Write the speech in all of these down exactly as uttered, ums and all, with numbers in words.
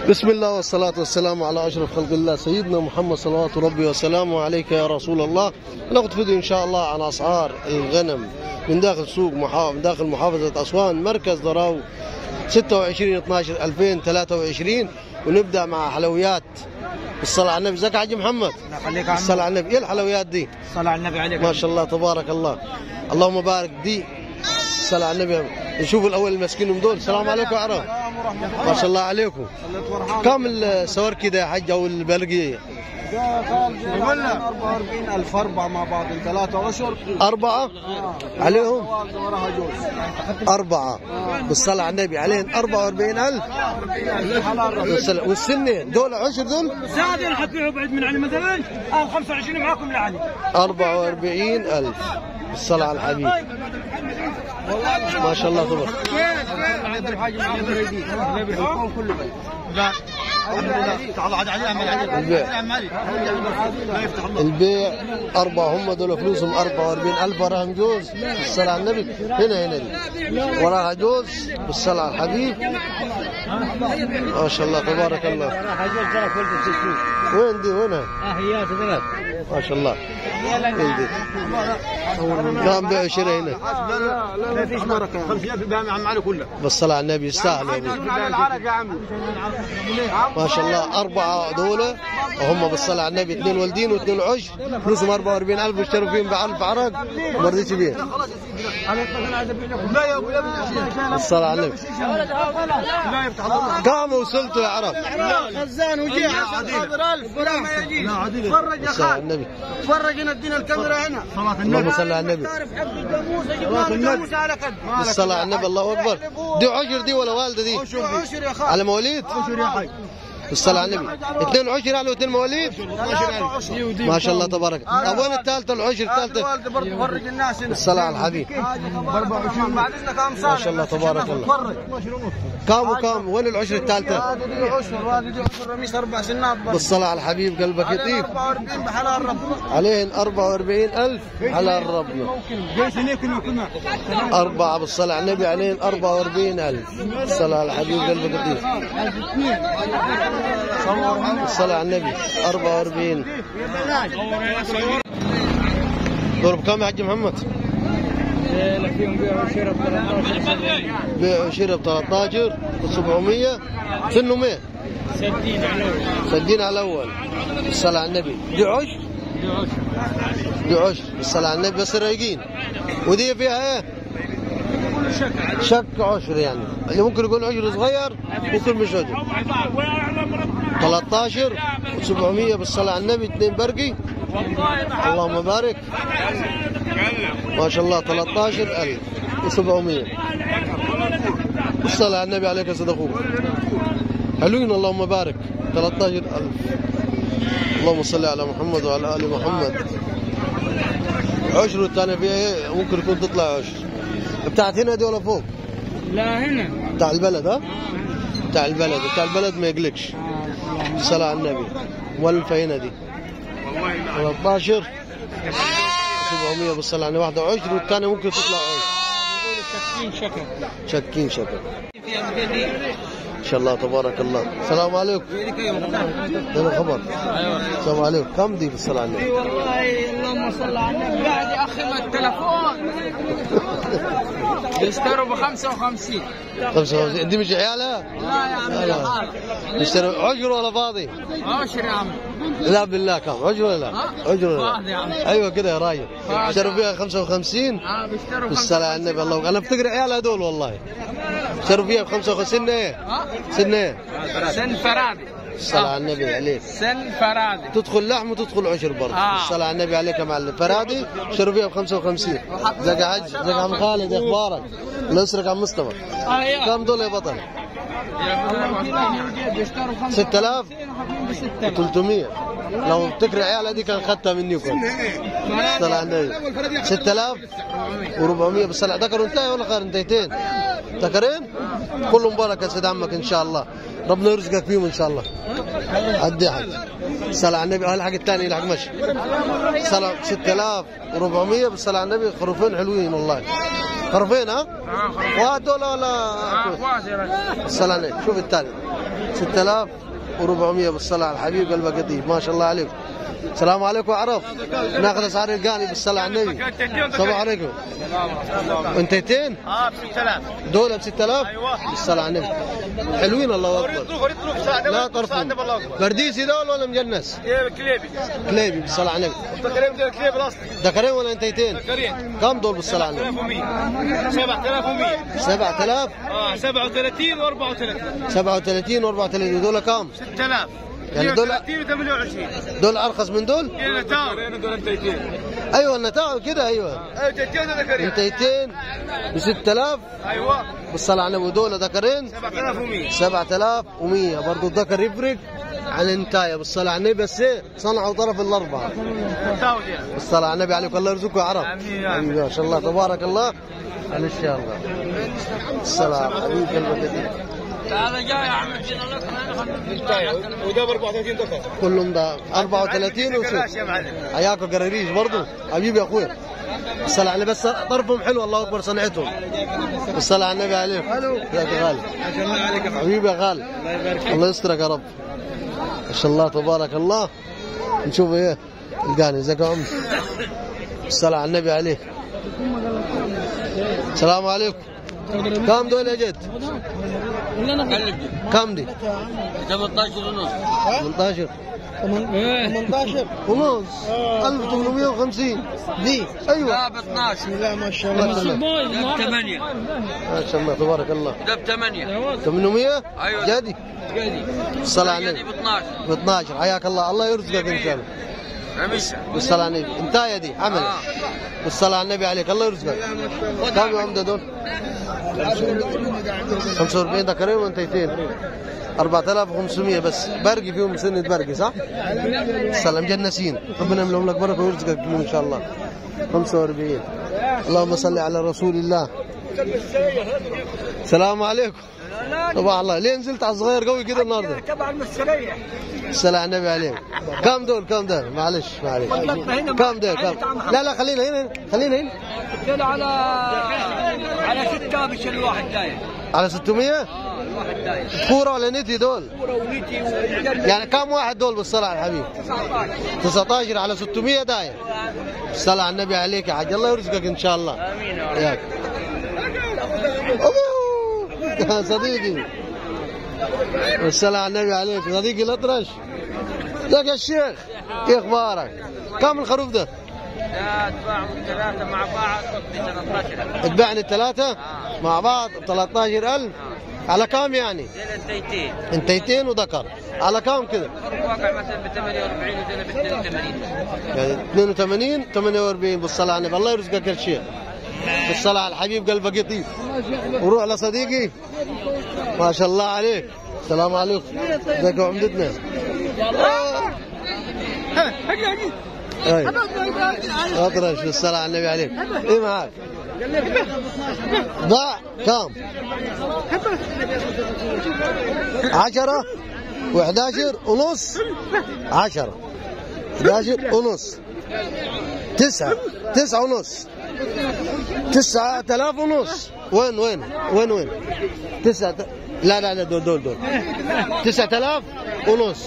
بسم الله والصلاة والسلام على أشرف خلق الله سيدنا محمد صلوات ربي وسلامه عليك يا رسول الله. ناخذ فيديو إن شاء الله عن أسعار الغنم من داخل سوق محافظة من داخل محافظة أسوان مركز ضراو ستة وعشرين اثناشر ألفين وثلاثة وعشرين. ونبدأ مع حلويات الصلاة على النبي. ازيك يا حاج محمد؟ الله يخليك يا عم. الصلاة على النبي. ايه الحلويات دي؟ الصلاة على النبي عليك ما شاء الله تبارك الله. اللهم بارك. دي الصلاة على النبي. نشوف الأول المسكين دول. السلام عليكم يا عرب. ما شاء الله عليكم. كم السوار كده يا حاج او البلقيه؟ قلنا أربعة وأربعين ألف أربعة مع بعض ثلاثة أشهر. أربعة آه. عليهم؟ وراها جوز. أربعة بالصلاة على النبي عليهم أربعة وأربعين ألف. والسنين دول عشر دول؟ زاد انا حتبيعوا بعد من علي مثلا اه خمسة وعشرين معاكم لعلي. أربعة وأربعين ألف بالصلاة على الحبيب. ما شاء الله تبارك. البيع أربعة هم دول فلوسهم أربعة وأربعين ألف. وراهم جوز بالصلاة على النبي. هنا هنا دي وراها جوز بالصلاة على الحبيب. ما شاء الله تبارك الله. وين دي وينها؟ ما شاء الله. وين دي؟ كم بيع شراء هنا؟ لا فيش بركة. خمسين ألف بيع عم علي كلها. بالصلاة على النبي يستاهلوا. ما شاء الله. أربعة دولة وهم بالصلاة على النبي اثنين والدين واثنين عشر فلوسهم أربعة وأربعين ألف واشتروا فيهم بألف عرق وما رضيتش بيه. بالصلاة على النبي. كم وصلتوا يا عرب؟ خزان وجيع حاضر ألف ولا يجي. فرج يا خال. النبي. فرج ندينا الكاميرا هنا. اللهم صل على النبي. بالصلاة على النبي. الله أكبر. دي عشر دي ولا والدة دي؟ عشر يا خال. على مواليد؟ عشر يا حي. بالصلاة على النبي. اثنين عشر على اثنين مواليد؟ ما شاء الله تبارك. وين الثالثة العشر الثالثة؟ فرج الناس هنا. بالصلاة على الحبيب. بعد اذنك يا ما شاء الله تبارك الله. كام وكام؟ وين العشر الثالثة؟ هذه دي عشر وهذه دي عشر رميس اربع سنات. بالصلاة على الحبيب قلبك يطيب. أربعة وأربعين بحلال ربنا. عليهن أربعة وأربعين ألف حلال ربنا. أربعة بالصلاة على النبي عليهن أربعة وأربعين ألف. بالصلاة على الحبيب قلبك يطيب. بالصلاة على النبي أربعة وأربعين. دول بكم يا حاج محمد؟ فيهم بيع وشراء ب ثلاثة عشر. بيع وشراء ب ثلاثة عشر وسبعمية. سنه مية. سدين على الأول. سدين على الأول. بالصلاة على النبي. دي عشر؟ دي عشر. دي عشر بالصلاة على النبي بس رايقين. ودي فيها ايه؟ شك. شك عشر يعني. اللي ممكن يكون عشر صغير ممكن مش عشر. ثلاثة عشر وسبعمية بالصلاة على النبي. اثنين برقي. اللهم بارك. ما شاء الله ثلاثة عشر ألف وسبعمية بالصلاة على النبي عليك يا سيد اخوك. حلوين اللهم بارك. ثلاثة عشر ألف. اللهم صل على محمد وعلى ال محمد. عشر الثانية فيها ايه ممكن يكون تطلع عشر. بتاعت هنا دي ولا فوق؟ لا هنا. بتاع البلد ها؟ بتاع البلد. بتاع البلد ما يقلقش. الصلاة على النبي. مولفة هنا دي ثلاثة عشر سبعمية بالصلاة على النبي. واحدة عشر والثانية ممكن تطلع عشر. شاكين شكل. شاكين شكل. ان شاء الله تبارك الله. السلام عليكم. هنا خبر. السلام عليكم. كم دي بالصلاة على النبي؟ والله اللهم صل على النبي. قاعد يا اخي ما التلفون بيشتروا ب خمسة وخمسين. خمسة وخمسين. دي مش عيالها؟ لا يا عم لا حال. بيشتروا عشر ولا فاضي؟ عشر يا عم. لا بالله كم؟ عشر ولا لا؟ عشر ولا لا؟ فاضي يا عم. ايوه كده يا راجل. بيشتروا فيها خمسة وخمسين. اه بيشتروا بالصلاة على النبي. الله انا بفتكر عيال هذول والله. اشتروا فيها ب خمسة وخمسين. سنة ايه؟ سنة ايه؟ سن فرادي. الصلاة على النبي عليك. سن فرادي. تدخل لحم وتدخل عشر برضه. آه. الصلاة على النبي عليك يا معلم. فرادي اشتروا فيها ب خمسة وخمسين. ازيك يا حج؟ ازيك يا عم خالد؟ اخبارك؟ الله يسرك عم مصطفى. كم دول يا بطل؟ ستة آلاف وثلاثمية. لو بتكره عيال هذه كان اخذتها مني وكنت. الصلاة على النبي. ستة آلاف وأربعمية بالصلاة. ذكروا انتهي ولا خير انتهيتين؟ ذكرين؟ كلهم بركة يا سيد عمك ان شاء الله. ربنا يرزقك فيهم ان شاء الله. عدي حج. الصلاة على النبي. اهل الحق الثاني الحق مشي. صلاة ستة آلاف وأربعمية بالصلاة على النبي. خروفين حلوين والله. خروفين ها؟ وهدول ولا؟ اخوات يا رجل. الصلاة على النبي. شوف الثاني. ستة آلاف وأربعمية بالصلاة على الحبيب قلبك قطيب. ما شاء الله عليكم. السلام عليكم عرب. ناخذ اسعار القاني بالصلاة على النبي. السلام عليكم. انتيتين؟ اه ب ستة آلاف. دول ب ستة آلاف؟ ايوه بالصلاة على النبي. حلوين الله اكبر. لا طرفهم. برديسي دول ولا مجنس؟ كليبي. كليبي بالصلاة على النبي. ذكرين دول كليبي الاصلي. ذكرين ولا انتيتين؟ ذكرين. كم دول بالصلاة على النبي؟ سبعة آلاف ومية. سبعة آلاف؟ اه سبعة وثلاثين وأربعة وثلاثين. سبعة وثلاثين وأربعة وثلاثين. دول كم؟ ستة آلاف. يعني دول ثمانية وعشرين. دول ارخص من دول؟ ايه نتاو. دول انتيتين. ايوه النتاو كده ايوه. ايوه انتيتين ذكرين. انتيتين ب ستة آلاف ايوه بالصلاة على النبي. ودول ذكرين سبعة آلاف ومية. سبعة آلاف ومية. برضه الذكر يفرق عن انتايه بالصلاة على النبي، بس ايه صنعوا طرف الاربعه. نتاو دي. بالصلاة على النبي عليكم. الله يرزقكم يا عرب. امين. ما شاء الله تبارك الله. ان شاء الله. السلام حبيب قلبك. هذا جاي يا عم وده ب أربعة وثلاثين ذكر. كلهم ده أربعة وثلاثين وست. حياكم قراريش برضه حبيبي يا اخويا. الصلاة على النبي. بس طرفهم حلو. الله اكبر صنعتهم. الصلاة على النبي عليك. يا غالي حبيبي يا غالي. الله يسترك يا رب. ما شاء الله تبارك الله. نشوف ايه القاني ازيك يا عم. الصلاة على النبي عليك. السلام عليكم. كم دول يا جد؟ كم دي؟ ثمانية عشر ونص. ثمانية عشر. ثمانية عشر ونص. ألف وثمانمية وخمسين دي. ايوه. لا ب اثناشر. لا ما شاء الله. ب ثمانية. ما شاء الله تبارك الله. ده ب ثمانية. ثمانمية؟ ايوه جدي. جدي. الصلاة على جدي النبي. ب اثناشر. ب اثناشر. حياك الله. الله يرزقك ان شاء الله. بالصلاة على النبي. انت يا دي عمل. آه. بالصلاة على النبي عليك. الله يرزقك. كم يا عمده دول؟ خمسة وأربعين ذكرين وانتيتين. أربعة آلاف وخمسمية بس. برقي فيهم سنة برقي صح؟ السلام مجنسين. ربنا يملهم لك بركة ويرزقك كلهم ان شاء الله. خمسة وأربعين. اللهم صل على رسول الله. السلام عليكم. طبعا الله. ليه نزلت على الصغير قوي كده النهارده؟ تبع المستريح. الصلاة على النبي عليك. كم دول؟ كم ده؟ معلش معلش. كم ده؟ كم؟ لا لا خلينا هنا خلينا هنا. دول على على ستة بشر الواحد داير. على ستمية؟ اه الواحد داير. كورة ولا نتي دول؟ كورة ونيتي. يعني كم واحد دول بالصلاة على الحبيب؟ تسعة عشر على ستمية داير. الصلاة على النبي عليك يا حاج. الله يرزقك ان شاء الله. امين ياك. يا صديقي. الصلاة على النبي عليك صديقي الأطرش. ازيك يا الشيخ؟ ايه اخبارك؟ كم الخروف ده؟ لا اتباعهم ثلاثة مع بعض ب ثلاثة عشر. اتباعني الثلاثة مع بعض ثلاثة عشر ألف. على كم يعني؟ دول انتيتين. انتيتين وذكر. على كم كده؟ الواقع مثلا ب ثمانية وأربعين ودول ب اثنين وثمانين. يعني اثنين وثمانين ثمانية وأربعين بالصلاة على النبي. الله يرزقك يا شيخ. بالصلاة على الحبيب قلبك يطيب. وروح لصديقي. ما شاء الله عليك. السلام عليكم. ازيك يا عمدتنا؟ ايوه اطرش. بالصلاة على النبي عليك. ايه معاك؟ باع كم؟ عشرة وإحدى عشر ونص. عشرة إحدى عشر ونص. تسعة تسعة ونص. تسعة آلاف ونص. وين وين وين وين؟ تسعة لا لا لا دول دول دول تسعة آلاف ونص.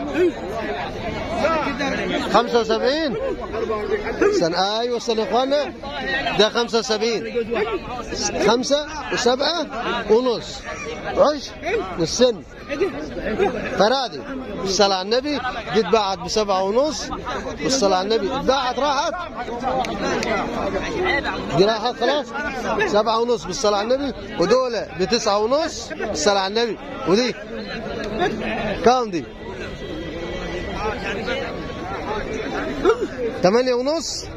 خمسة وسبعين سنة. أيوة سنة إخوانا ده خمسة وسبعين. خمسة وسبعة ونص. عش والسن فرادي. الصلاة على النبي قد باعت بسبعة ونص. والصلاة على النبي باعت راحت دي راحت خلاص. سبعة ونص بالصلاة على النبي. ودولة بتسعة ونص بالصلاة على النبي. ودي كام دي؟ ثمانية ونص.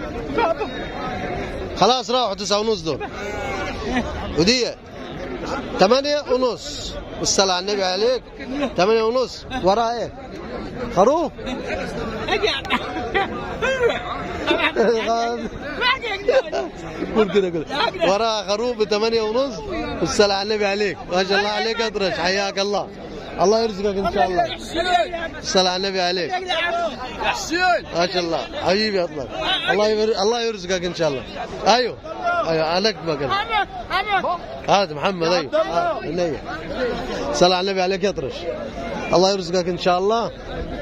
خلاص راحوا تسعة ونص دول. ودي ثمانية ونص والصلاة على النبي عليك. ثمانية ونص. وراها ايه؟ خروف. قول كده كده. وراها خروف بثمانية ونص والصلاة على النبي عليك. ما شاء الله عليك اطرش. حياك الله. الله يرزقك ان شاء الله. الصلاة على النبي عليك. يا حسين ما شاء الله حبيبي يا اطلق. الله يبر... الله يرزقك ان شاء الله. ايوه ايوه عليك بقى. هذا محمد ايوه آه. النية. الصلاة على النبي عليك يا طرش. الله يرزقك ان شاء الله.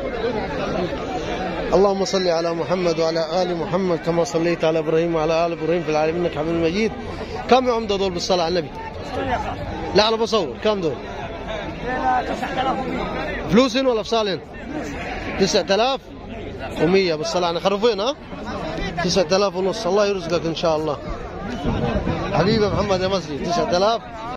اللهم صل على محمد وعلى ال محمد كما صليت على ابراهيم وعلى ال ابراهيم في العالمين انك حميد مجيد. كم يا عمده دول بالصلاه على النبي؟ لا انا بصور كم دول؟ فلوسين ولا فصالين؟ تسعة آلاف ومية بالصلاه على خرفين ها؟ تسعة آلاف ونص. الله يرزقك ان شاء الله. حبيبي محمد يا مصري تسعة آلاف